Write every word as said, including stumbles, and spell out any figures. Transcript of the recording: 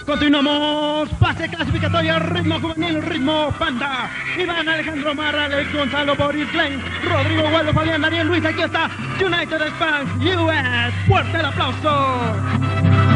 Continuamos, pase clasificatorio, ritmo juvenil, ritmo panda. Iván Alejandro Marra, Alex Gonzalo, Boris Glenn, Rodrigo Waldo, Fabián, Daniel Luis, aquí está United Spanx U S. Fuerte el aplauso.